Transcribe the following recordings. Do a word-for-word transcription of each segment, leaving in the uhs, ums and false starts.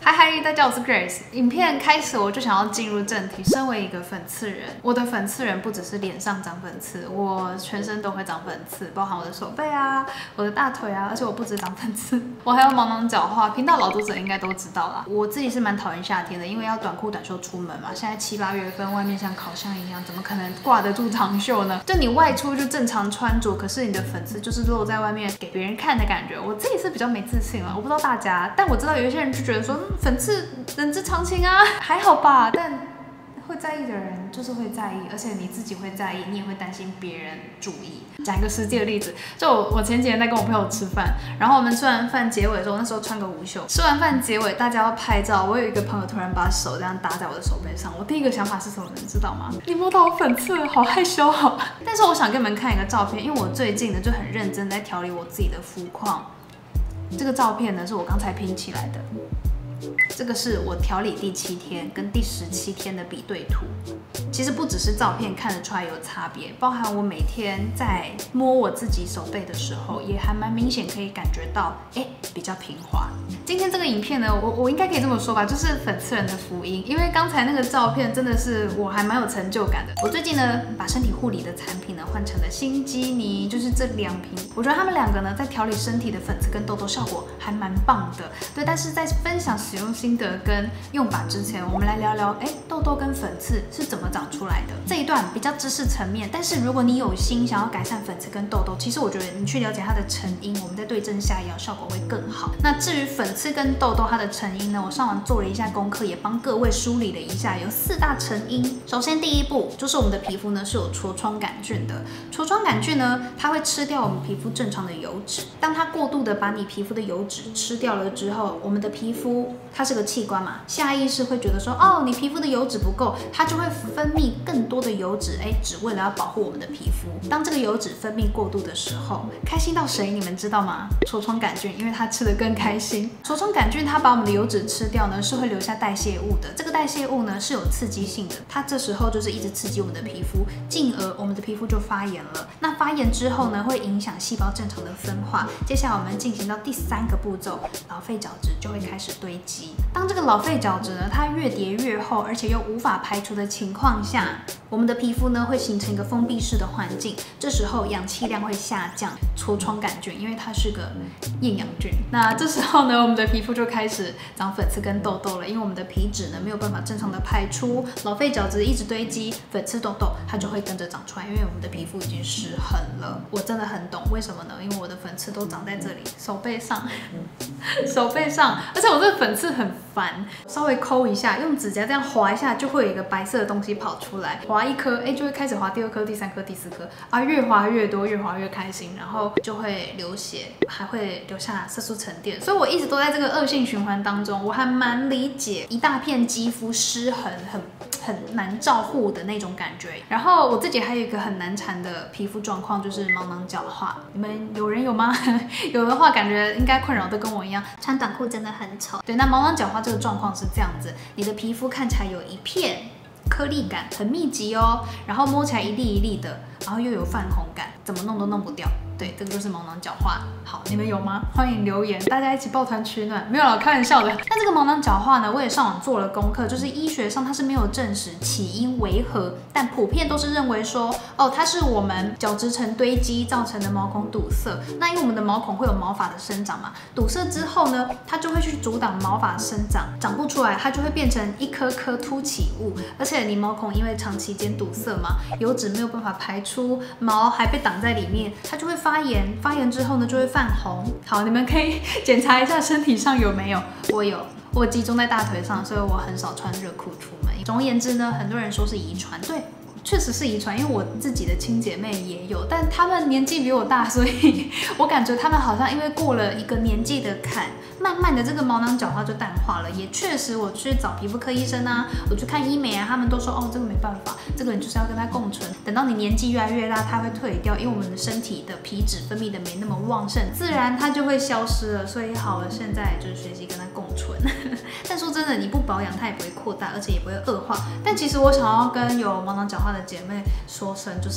嗨嗨，大家好，我是 Grace。影片开始我就想要进入正题。身为一个粉刺人，我的粉刺人不只是脸上长粉刺，我全身都会长粉刺，包含我的手背啊、我的大腿啊，而且我不止长粉刺，我还有毛囊角化。频道老读者应该都知道啦。我自己是蛮讨厌夏天的，因为要短裤短袖出门嘛。现在七八月份，外面像烤箱一样，怎么可能挂得住长袖呢？就你外出就正常穿着，可是你的粉刺就是露在外面给别人看的感觉。我自己是比较没自信了，我不知道大家，但我知道有一些人就觉得说，嗯，粉刺人之常情啊，还好吧。但会在意的人就是会在意，而且你自己会在意，你也会担心别人注意。讲一个实际的例子，就我我前几天在跟我朋友吃饭，然后我们吃完饭结尾的时候，那时候穿个无袖，吃完饭结尾大家要拍照，我有一个朋友突然把手这样搭在我的手背上，我第一个想法是什么，你知道吗？你摸到我粉刺了，好害羞哦。但是我想给你们看一个照片，因为我最近呢就很认真在调理我自己的肤况。这个照片呢是我刚才拼起来的。这个是我调理第七天跟第十七天的比对图。其实不只是照片看得出来有差别，包含我每天在摸我自己手背的时候，也还蛮明显可以感觉到，哎，比较平滑。今天这个影片呢，我我应该可以这么说吧，就是粉刺人的福音。因为刚才那个照片真的是我还蛮有成就感的。我最近呢，把身体护理的产品呢换成了新基尼，就是这两瓶。我觉得他们两个呢，在调理身体的粉刺跟痘痘效果还蛮棒的。对，但是在分享使用心得跟用法之前，我们来聊聊，哎，痘痘跟粉刺是怎么长出来的？这一段比较知识层面，但是如果你有心想要改善粉刺跟痘痘，其实我觉得你去了解它的成因，我们再对症下药，效果会更好。那至于粉刺跟痘痘它的成因呢，我上网做了一下功课，也帮各位梳理了一下，有四大成因。首先第一步就是我们的皮肤呢是有痤疮杆菌的，痤疮杆菌呢，它会吃掉我们皮肤正常的油脂，当它过度的把你皮肤的油脂吃掉了之后，我们的皮肤它是个器官嘛，下意识会觉得说，哦，你皮肤的油脂不够，它就会分泌更多的油脂，哎，只为了要保护我们的皮肤。当这个油脂分泌过度的时候，开心到谁你们知道吗？痤疮杆菌，因为它吃得更开心。痤疮杆菌它把我们的油脂吃掉呢，是会留下代谢物的。这个代谢物呢是有刺激性的，它这时候就是一直刺激我们的皮肤，进而我们的皮肤就发炎了。那发炎之后呢，会影响细胞正常的分化。接下来我们进行到第三个步骤，老废角质就会开始堆积。当这个老废角质呢，它越叠越厚，而且又无法排除的情况下，我们的皮肤呢会形成一个封闭式的环境，这时候氧气量会下降，痤疮杆菌因为它是个厌氧菌，那这时候呢，我们的皮肤就开始长粉刺跟痘痘了，因为我们的皮脂呢没有办法正常的排出，老废角质一直堆积，粉刺痘痘它就会跟着长出来，因为我们的皮肤已经失衡了。我真的很懂为什么呢？因为我的粉刺都长在这里，手背上，手背上，而且我这个粉刺很烦，稍微抠一下，用指甲这样划一下，就会有一个白色的东西跑出来，划一颗，哎，就会开始划第二颗、第三颗、第四颗啊，越划越多，越划越开心，然后就会流血，还会留下色素沉淀，所以我一直都在这个恶性循环当中。我还蛮理解一大片肌肤失衡很很难照护的那种感觉。然后我自己还有一个很难缠的皮肤状况，就是毛囊角化。你们有人有吗？有的话，感觉应该困扰的跟我一样，穿短裤真的很丑。对，那毛囊角化这个状况是这样子，你的皮肤看起来有一片颗粒感，很密集哦，然后摸起来一粒一粒的，然后又有泛红感，怎么弄都弄不掉。对，这个就是毛囊角化。好，你们有吗？欢迎留言，大家一起抱团取暖。没有啦，开玩笑的。那这个毛囊角化呢，我也上网做了功课，就是医学上它是没有证实起因为何，但普遍都是认为说，哦，它是我们角质层堆积造成的毛孔堵塞。那因为我们的毛孔会有毛发的生长嘛，堵塞之后呢，它就会去阻挡毛发生长，长不出来，它就会变成一颗颗凸起物。而且你毛孔因为长期间堵塞嘛，油脂没有办法排出，毛还被挡在里面，它就会发炎，发炎之后呢就会泛红。好，你们可以检查一下身体上有没有，我有，我集中在大腿上，所以我很少穿热裤出门。总而言之呢，很多人说是遗传，对，确实是遗传，因为我自己的亲姐妹也有，但她们年纪比我大，所以我感觉她们好像因为过了一个年纪的坎，慢慢的这个毛囊角化就淡化了。也确实，我去找皮肤科医生啊，我去看医美啊，他们都说哦，这个没办法，这个你就是要跟它共存。等到你年纪越来越大，它会退掉，因为我们的身体的皮脂分泌的没那么旺盛，自然它就会消失了。所以好了，现在就是学习跟它共存。但说真的，你不保养，它也不会扩大，而且也不会恶化。但其实我想要跟有毛囊角化的姐妹说声，就是啊，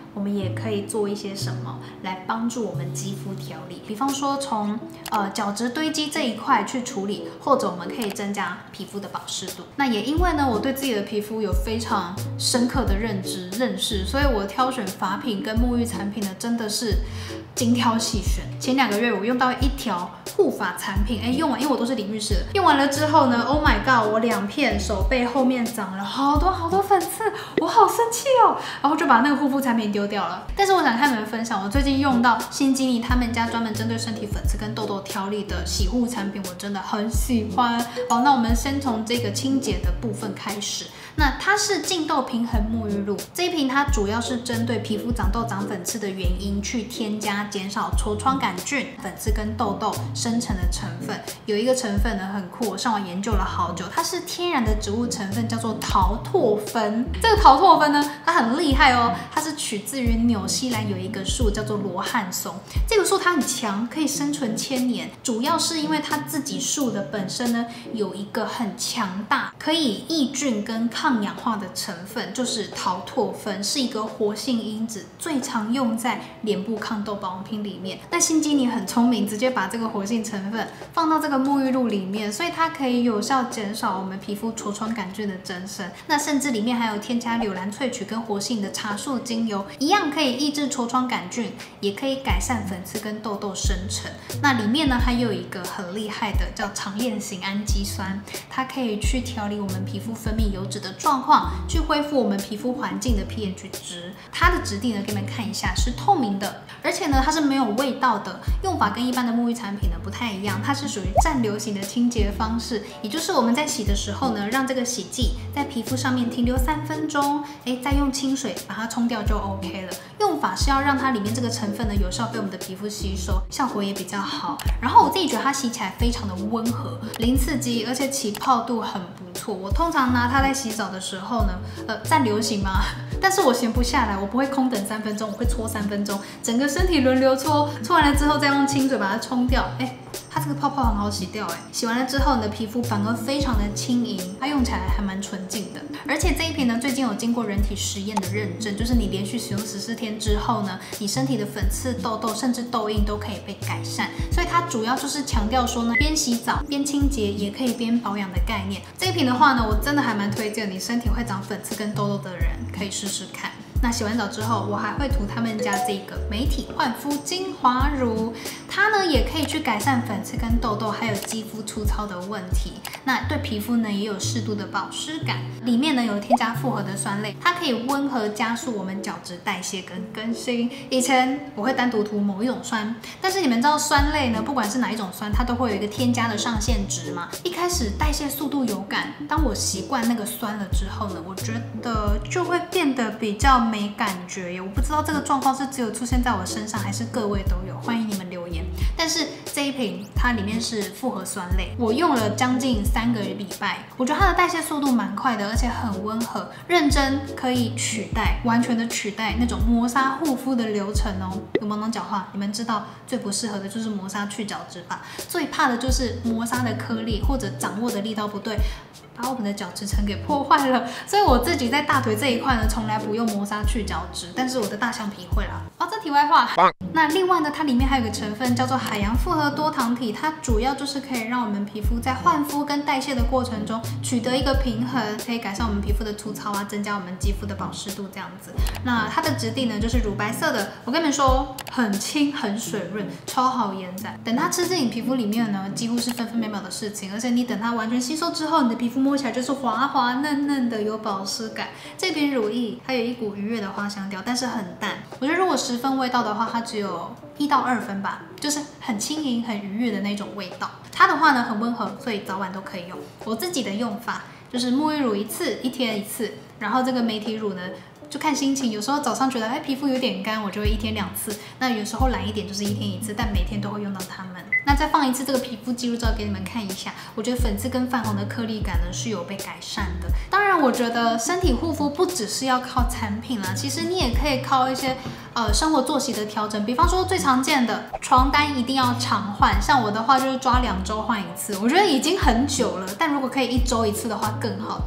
我们也可以做一些什么来帮助我们肌肤调理，比方说从呃角质堆积这一块去处理，或者我们可以增加皮肤的保湿度。那也因为呢，我对自己的皮肤有非常深刻的认知认识，所以我挑选发品跟沐浴产品呢，真的是精挑细选。前两个月我用到一条护发产品，哎，用完因为我都是淋浴式的，用完了之后呢 ，Oh my god， 我两片手背后面长了好多好多粉刺，我好生气哦，然后就把那个护肤产品丢掉了。但是我想跟你们分享，我最近用到新基尼他们家专门针对身体粉刺跟痘痘调理的洗护产品，我真的很喜欢。好，那我们先从这个清洁的部分开始。那它是净痘平衡沐浴露，这一瓶它主要是针对皮肤长痘长粉刺的原因去添加减少痤疮杆菌、粉刺跟痘痘生成的成分。有一个成分呢很酷，我上网研究了好久，它是天然的植物成分，叫做桃拓酚。这个桃拓酚呢，它很厉害哦，它是取自于纽西兰有一个树叫做罗汉松，这个树它很强，可以生存千年，主要是因为它自己树的本身呢有一个很强大可以抑菌跟抗抗氧化的成分，就是桃拓酚，是一个活性因子，最常用在脸部抗痘保养品里面。那新基尼很聪明，直接把这个活性成分放到这个沐浴露里面，所以它可以有效减少我们皮肤痤疮杆菌的增生。那甚至里面还有添加柳兰萃取跟活性的茶树精油，一样可以抑制痤疮杆菌，也可以改善粉刺跟痘痘生成。那里面呢还有一个很厉害的叫长链型氨基酸，它可以去调理我们皮肤分泌油脂的状况，去恢复我们皮肤环境的 pH 值。它的质地呢，给你们看一下，是透明的，而且呢，它是没有味道的。用法跟一般的沐浴产品呢不太一样，它是属于暂留型的清洁方式，也就是我们在洗的时候呢，让这个洗剂在皮肤上面停留三分钟，哎，再用清水把它冲掉就 OK 了。用法是要让它里面这个成分呢有效被我们的皮肤吸收，效果也比较好。然后我自己觉得它洗起来非常的温和，零刺激，而且起泡度很不错。我通常拿它在洗澡的时候呢，呃，暂流行嘛，但是我闲不下来，我不会空等三分钟，我会搓三分钟，整个身体轮流搓，搓完了之后再用清水把它冲掉，哎。它这个泡泡很好洗掉，哎，洗完了之后你的皮肤反而非常的轻盈，它用起来还蛮纯净的。而且这一瓶呢，最近有经过人体实验的认证，就是你连续使用十四天之后呢，你身体的粉刺、痘痘甚至痘印都可以被改善。所以它主要就是强调说呢，边洗澡边清洁，也可以边保养的概念。这一瓶的话呢，我真的还蛮推荐你身体会长粉刺跟痘痘的人可以试试看。那洗完澡之后，我还会涂他们家这个美体焕肤精华乳，它呢也可以去改善粉刺跟痘痘，还有肌肤粗糙的问题。那对皮肤呢也有适度的保湿感。里面呢有添加复合的酸类，它可以温和加速我们角质代谢跟更新。以前我会单独涂某一种酸，但是你们知道酸类呢，不管是哪一种酸，它都会有一个添加的上限值嘛。一开始代谢速度有感，当我习惯那个酸了之后呢，我觉得就会变得比较没感觉耶。我不知道这个状况是只有出现在我身上，还是各位都有，欢迎你们留言。但是这一瓶它里面是复合酸类，我用了将近三个礼拜，我觉得它的代谢速度蛮快的，而且很温和，认真可以取代，完全的取代那种磨砂护肤的流程哦。有没有能讲话？你们知道最不适合的就是磨砂去角质法，最怕的就是磨砂的颗粒或者掌握的力道不对，把我们的角质层给破坏了。所以我自己在大腿这一块呢，从来不用磨砂去角质，但是我的大象皮会啦。哦，这题外话。那另外呢，它里面还有个成分叫做海洋复合多糖体，它主要就是可以让我们皮肤在焕肤跟代谢的过程中取得一个平衡，可以改善我们皮肤的粗糙啊，增加我们肌肤的保湿度这样子。那它的质地呢，就是乳白色的，我跟你们说，很轻很水润，超好延展。等它吃进你皮肤里面呢，几乎是分分秒秒的事情，而且你等它完全吸收之后，你的皮肤摸起来就是滑滑嫩嫩的，有保湿感。这瓶乳液它有一股愉悦的花香调，但是很淡。我觉得如果十分味道的话，它只有一到二分吧，就是很轻盈、很愉悦的那种味道。它的话呢很温和，所以早晚都可以用。我自己的用法就是沐浴乳一次，一天一次，然后这个美体乳呢就看心情，有时候早上觉得哎皮肤有点干，我就会一天两次。那有时候懒一点就是一天一次，但每天都会用到它们。那再放一次这个皮肤记录照给你们看一下，我觉得粉刺跟泛红的颗粒感呢是有被改善的。当然，我觉得身体护肤不只是要靠产品啦，其实你也可以靠一些呃生活作息的调整，比方说最常见的床单一定要常换，像我的话就是抓两周换一次，我觉得已经很久了，但如果可以一周一次的话更好。但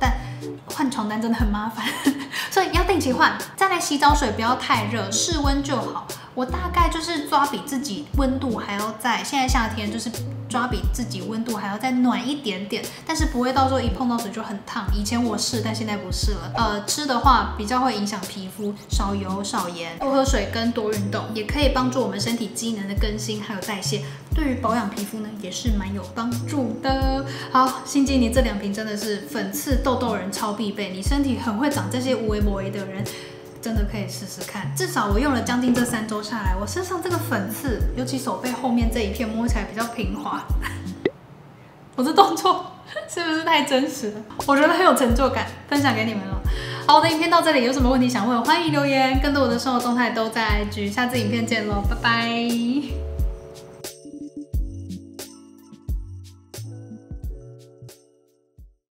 换床单真的很麻烦，所以要定期换。再来，洗澡水不要太热，室温就好。我大概就是抓比自己温度还要再，现在夏天就是抓比自己温度还要再暖一点点，但是不会到时候一碰到水就很烫。以前我是，但现在不是了。呃，吃的话比较会影响皮肤，少油少盐，多喝水跟多运动，也可以帮助我们身体机能的更新还有代谢，对于保养皮肤呢也是蛮有帮助的。好，心机你这两瓶真的是粉刺痘痘人超必备，你身体很会长这些无微不微的人。真的可以试试看，至少我用了将近这三周下来，我身上这个粉刺，尤其手背后面这一片摸起来比较平滑。我这动作是不是太真实了？我觉得很有成就感，分享给你们了。好，我的影片到这里，有什么问题想问，欢迎留言。更多我的生活动态都在 I G， 下次影片见喽，拜拜。